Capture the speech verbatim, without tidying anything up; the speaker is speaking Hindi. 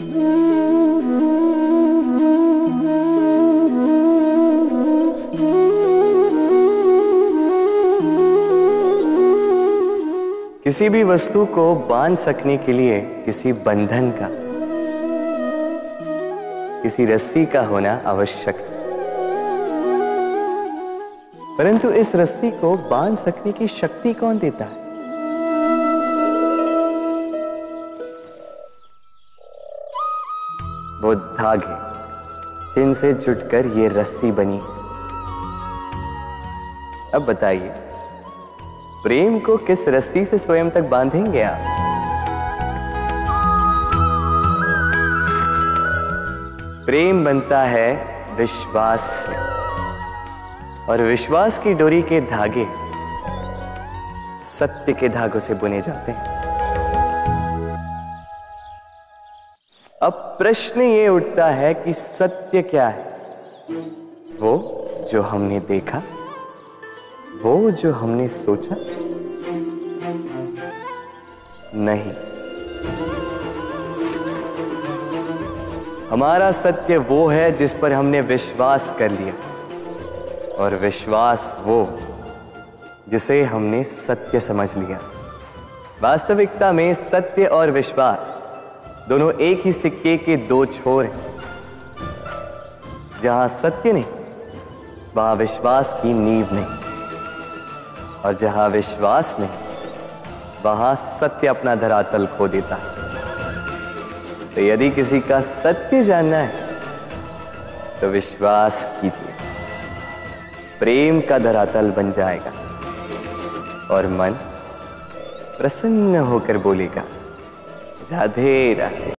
किसी भी वस्तु को बांध सकने के लिए किसी बंधन का, किसी रस्सी का होना आवश्यक है। परंतु इस रस्सी को बांध सकने की शक्ति कौन देता है? वो धागे जिनसे जुटकर ये रस्सी बनी। अब बताइए, प्रेम को किस रस्सी से स्वयं तक बांधेंगे आप? प्रेम बनता है विश्वास से, और विश्वास की डोरी के धागे सत्य के धागों से बुने जाते हैं। अब प्रश्न ये उठता है कि सत्य क्या है? वो जो हमने देखा, वो जो हमने सोचा? नहीं, हमारा सत्य वो है जिस पर हमने विश्वास कर लिया, और विश्वास वो जिसे हमने सत्य समझ लिया। वास्तविकता में सत्य और विश्वास दोनों एक ही सिक्के के दो छोर हैं। जहां सत्य नहीं, वहां विश्वास की नींव नहीं, और जहां विश्वास नहीं, वहां सत्य अपना धरातल खो देता है। तो यदि किसी का सत्य जानना है तो विश्वास कीजिए, प्रेम का धरातल बन जाएगा और मन प्रसन्न होकर बोलेगा, राधे राधे।